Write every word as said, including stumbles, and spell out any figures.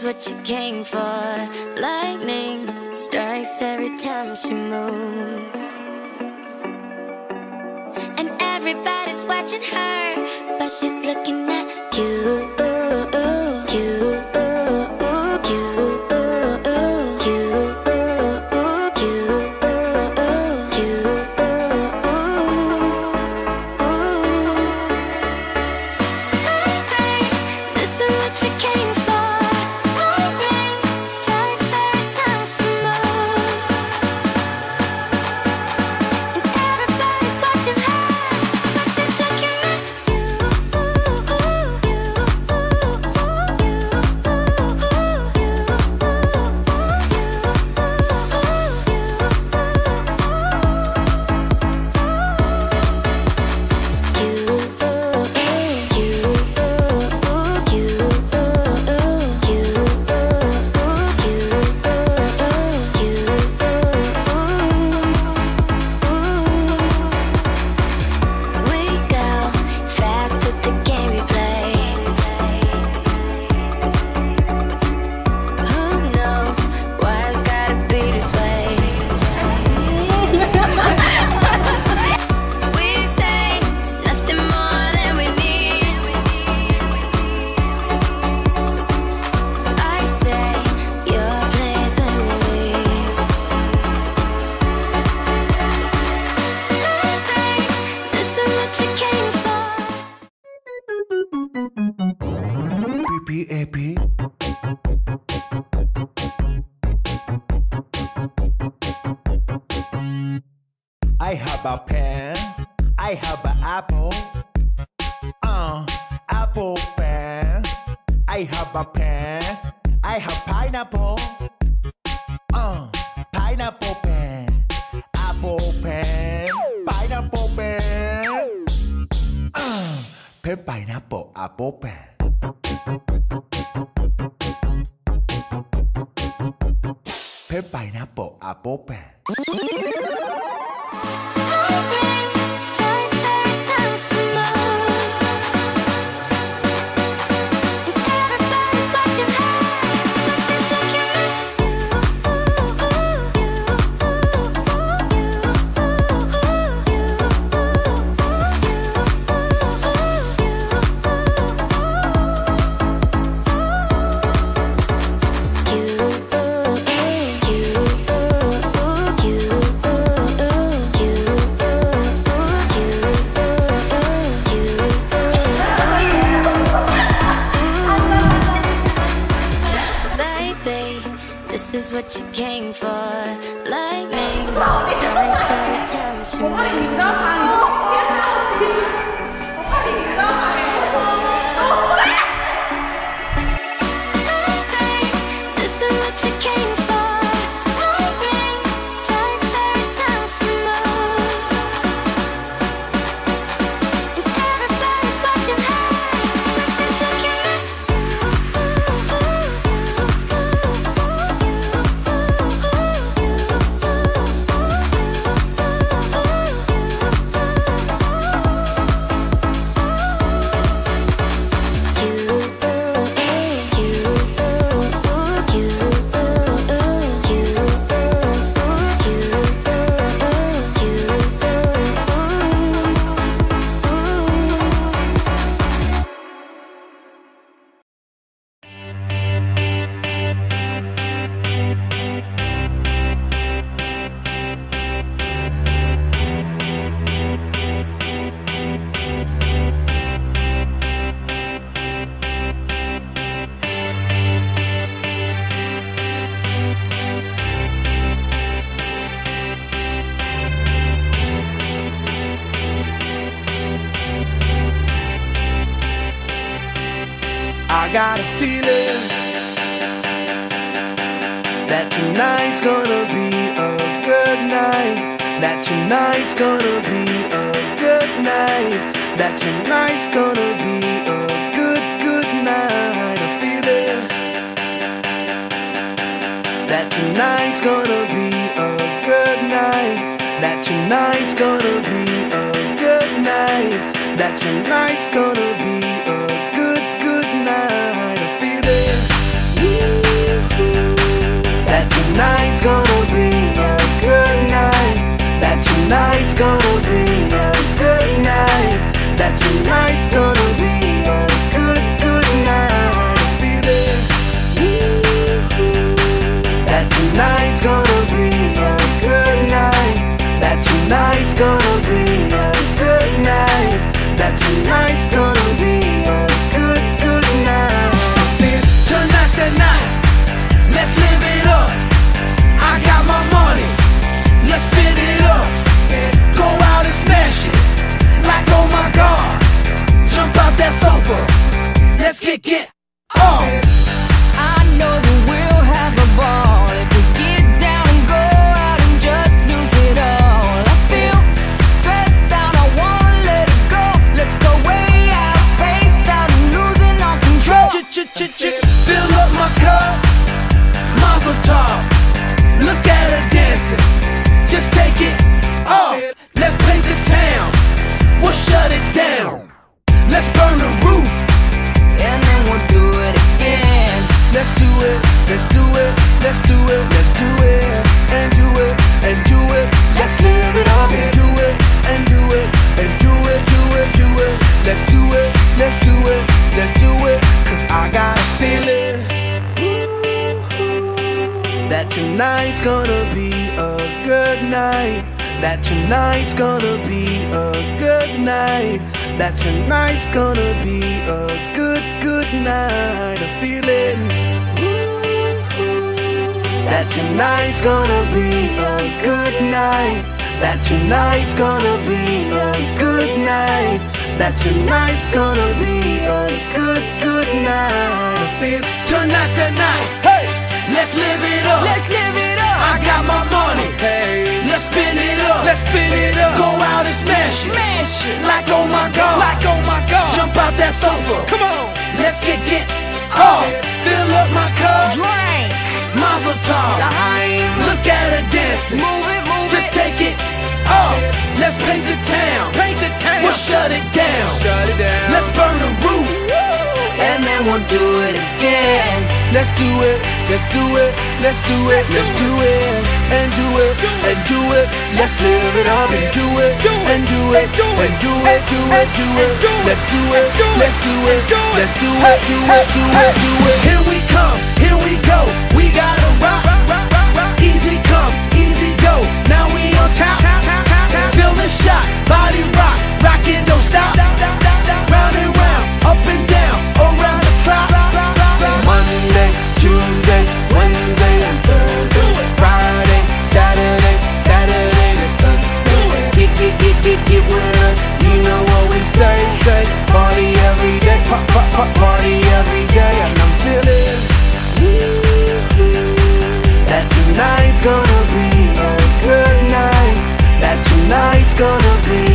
is what you came for. Lightning strikes every time she moves, and everybody's watching her, but she's looking at you. P A P. I have a pen, I have an apple, uh, apple pen. I have a pen, I have pineapple, uh, pineapple pen, apple pen, pineapple pen, uh, pen, pineapple, apple pen. Pen, pineapple, apple pen. This is what you came for. Lightning strikes every time she moves. I got a feeling that tonight's gonna be a good night. That tonight's gonna be a good night. That tonight's gonna be a good, good night. A feeling that tonight's gonna be a good night. That tonight's gonna be a good night. That tonight's gonna be a good, good night. A feeling. Woo. get, get, oh. I know that we'll have a ball if we get down and go out and just lose it all. I feel stressed out, I wanna let it go. Let's go way out, spaced out and losing all control. Ch-ch-ch-ch, fill up my cup, Mazel tov. Look at her dancing, just take it off. Let's paint the town, we'll shut it down. Let's burn the roof, and then we'll do it again. let's do it, let's do it, let's do it, let's do it, and do it, and do it. Let's live it up and do it, and do it, and do it, do it, do it. Let's do it, let's do it, let's do it. Cause I got a feeling that tonight's gonna be a good night. That tonight's gonna be a good night. That tonight's gonna be a good, good night. A feeling that tonight's gonna be a good night. That tonight's gonna be a good night. That tonight's gonna be a good, good night. I feel tonight's the night. Hey, let's live it up. Let's live it up. I got my money. Hey, let's spin it up. Let's spin it up. Go out and smash it. Smash it. Like oh my god. Like oh my god. Jump out that sofa. Come on. Let's get get off. Fill up my cup. Drink. Mazel tov. Look at her dancing. Move it, move Just it. take it off. Let's paint the town. Paint the town. We'll shut it down. Shut it down. Let's burn the roof. And then we'll do it again. Let's do it, let's do it, let's do it, let's do it, and do it, and do it. Let's live it up and do it, and do it, and do it, do it, do it. Let's do it, let's do it, let's do it, do it, do it, do it. Here we come, here we go. We gotta rock, easy come, easy go. Now we on top, feel the shot, body rock, rock it, don't stop. Round and round, up and down, around the clock. Monday, Tuesday, Wednesday, and Thursday, Friday, Saturday, Saturday to Sunday. Get, get, get, get, get with us. You know what we say, say. Party every day, pop, pop, pop, party every day. And I'm feeling that tonight's gonna be a good night. That tonight's gonna be